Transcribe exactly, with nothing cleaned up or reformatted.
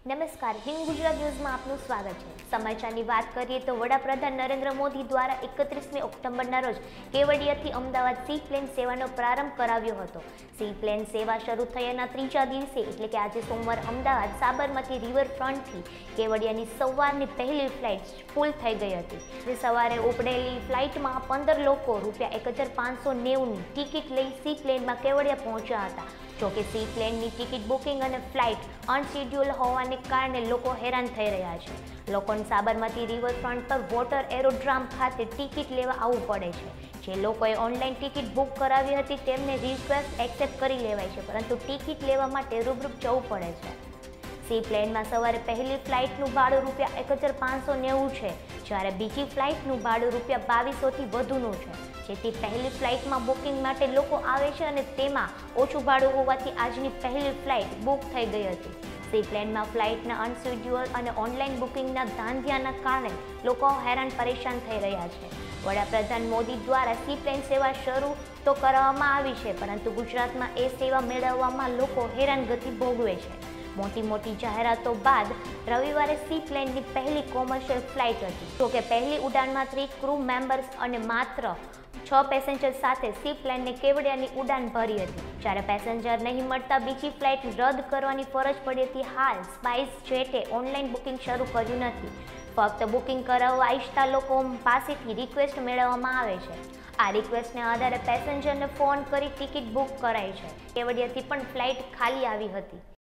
નમસ્કાર, હિન્દ ગુજરાત ન્યૂઝમાં આપનું સ્વાગત છે। સમાચારની વાત કરીએ તો વડાપ્રધાન નરેન્દ્ર મોદી દ્વારા એકત્રીસમી ઓક્ટોબરના રોજ કેવડિયાથી અમદાવાદ સી પ્લેન સેવાનો પ્રારંભ કરાવ્યો હતો। સી પ્લેન સેવા શરૂ થયાના ત્રીજા દિવસે એટલે કે આજે સોમવાર અમદાવાદ સાબરમતી રિવરફ્રન્ટથી કેવડિયાની સવારની પહેલી ફ્લાઇટ ફૂલ થઈ ગઈ હતી। જે સવારે ઉપડેલી ફ્લાઇટમાં પંદર લોકો રૂપિયા એક હજાર પાંચસો નેવુંની ટિકિટ લઈ સી પ્લેનમાં કેવડિયા પહોંચ્યા હતા। જોકે સી પ્લેનની ટિકિટ બુકિંગ અને ફ્લાઇટ અનશેડ્યુલ હોવાને કારણે લોકો હેરાન થઈ રહ્યા છે। લોકોને સાબરમતી રિવરફ્રન્ટ પર વોટર એરોડ્રામ ખાતે ટિકિટ લેવા આવવું પડે છે। જે લોકોએ ઓનલાઈન ટિકિટ બુક કરાવી હતી તેમને રિક્વેસ્ટ એક્સેપ્ટ કરી લેવાય છે, પરંતુ ટિકિટ લેવા માટે રૂબરૂ જવું પડે છે। સી પ્લેનમાં સવારે પહેલી ફ્લાઇટનું ભાડું રૂપિયા એક હજાર પાંચસો નેવું છે, જ્યારે બીજી ફ્લાઇટનું ભાડું રૂપિયા બાવીસોથી વધુનું છે। જેથી પહેલી ફ્લાઇટમાં બુકિંગ માટે લોકો આવે છે અને તેમાં ઓછું ભાડું હોવાથી આજની પહેલી ફ્લાઇટ બુક થઈ ગઈ હતી। સી પ્લેનમાં ફ્લાઇટના અનશેડ્યુઅલ અને ઓનલાઈન બુકિંગના ધાંધિયાના કારણે લોકો હેરાન પરેશાન થઈ રહ્યા છે। વડાપ્રધાન મોદી દ્વારા સી પ્લેન સેવા શરૂ તો કરવામાં આવી છે, પરંતુ ગુજરાતમાં એ સેવા મેળવવામાં લોકો હેરાનગતિ ભોગવે છે। મોટી મોટી જાહેરાતો બાદ રવિવારે સી પ્લેનની પહેલી કોમર્શિયલ ફ્લાઇટ હતી। જોકે પહેલી ઉડાનમાં થ્રી ક્રૂ મેમ્બર્સ અને માત્ર છ પેસેન્જર સાથે સી પ્લેનને કેવડિયાની ઉડાન ભરી હતી, જ્યારે પેસેન્જર નહીં મળતા બીજી ફ્લાઇટ રદ કરવાની ફરજ પડી હતી। હાલ સ્પાઇસ જેટે ઓનલાઈન બુકિંગ શરૂ કર્યું નથી, ફક્ત બુકિંગ કરાવવા ઈચ્છતા લોકો પાસેથી રિક્વેસ્ટ મેળવવામાં આવે છે। આ રિક્વેસ્ટને આધારે પેસેન્જરને ફોન કરી ટિકિટ બુક કરાય છે। કેવડિયાથી પણ ફ્લાઇટ ખાલી આવી હતી।